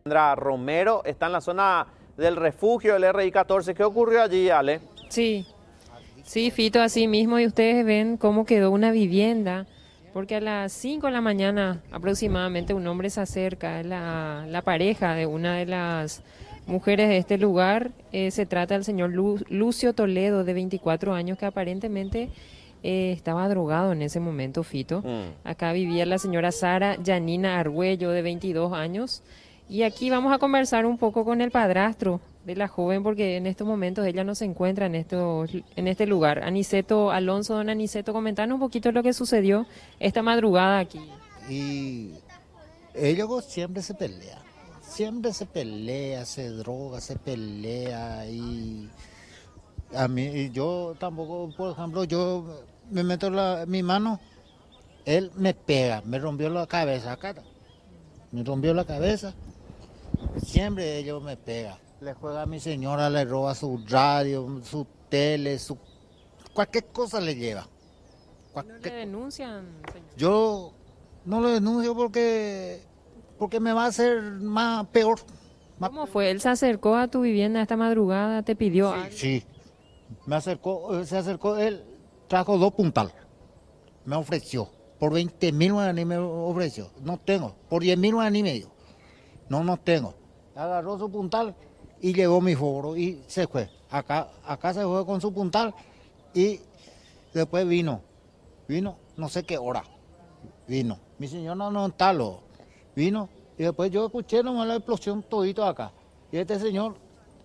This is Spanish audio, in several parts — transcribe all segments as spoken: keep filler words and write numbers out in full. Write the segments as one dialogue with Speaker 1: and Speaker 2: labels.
Speaker 1: Sandra Romero está en la zona del refugio del R I catorce. ¿Qué ocurrió allí, Ale?
Speaker 2: Sí, sí, Fito, así mismo, y ustedes ven cómo quedó una vivienda, porque a las cinco de la mañana aproximadamente un hombre se acerca, la, la pareja de una de las mujeres de este lugar, eh, se trata del señor Lu- Lucio Toledo, de veinticuatro años, que aparentemente eh, estaba drogado en ese momento, Fito.
Speaker 1: Mm.
Speaker 2: Acá vivía la señora Sara Yanina Argüello, de veintidós años, y aquí vamos a conversar un poco con el padrastro de la joven, porque en estos momentos ella no se encuentra en, estos, en este lugar. Aniceto Alonso, don Aniceto, comentanos un poquito lo que sucedió esta madrugada aquí.
Speaker 3: Y ellos siempre se pelean, siempre se pelea, se droga, se pelea y a mí, y yo tampoco, por ejemplo, yo me meto la, mi mano, él me pega, me rompió la cabeza acá, me rompió la cabeza, siempre ellos me pegan. Le juega a mi señora, le roba su radio, su tele, su cualquier cosa le lleva.
Speaker 2: ¿No le denuncian, señor?
Speaker 3: Yo no lo denuncio porque, porque me va a hacer más peor. Más
Speaker 2: ¿Cómo fue? ¿Él se acercó a tu vivienda esta madrugada? ¿Te pidió
Speaker 3: Sí,
Speaker 2: algo?
Speaker 3: sí. Me acercó, se acercó, él trajo dos puntal. Me ofreció. Por veinte mil guaraní me ofreció. No tengo. Por diez mil guaraní me dio. No, no tengo. Agarró su puntal y llegó mi foro y se fue. Acá, acá se fue con su puntal y después vino. Vino, no sé qué hora. Vino. Mi señor no, no está, lo vino. Y después yo escuché nomás la explosión todito acá. Y este señor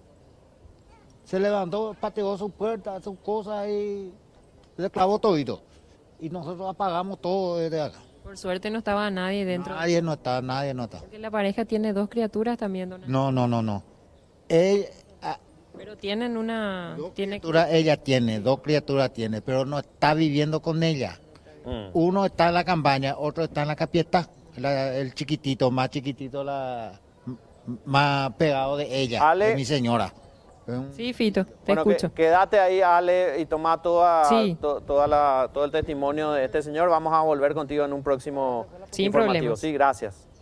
Speaker 3: se levantó, pateó su puerta, sus cosas y le clavó todito. Y nosotros apagamos todo desde acá.
Speaker 2: Por suerte no estaba nadie dentro.
Speaker 3: Nadie no está, nadie no está.
Speaker 2: Porque la pareja tiene dos criaturas también, don Aniceto.
Speaker 3: No, no, no, no. Ella, ah,
Speaker 2: Pero tienen una...
Speaker 3: dos
Speaker 2: Tiene...
Speaker 3: criaturas ella tiene, dos criaturas tiene, pero no está viviendo con ella.
Speaker 1: Mm.
Speaker 3: Uno está en la campaña, otro está en la capieta, la- el chiquitito, más chiquitito, la, m- más pegado de ella,
Speaker 1: Ale.
Speaker 3: de mi señora. Un-
Speaker 2: Sí, Fito, te
Speaker 1: Bueno, que-
Speaker 2: escucho.
Speaker 1: quédate ahí, Ale, y toma toda,
Speaker 2: Sí.
Speaker 1: to- toda la, todo el testimonio de este señor. Vamos a volver contigo en un próximo
Speaker 2: Sin
Speaker 1: informativo.
Speaker 2: problemas.
Speaker 1: Sí, gracias.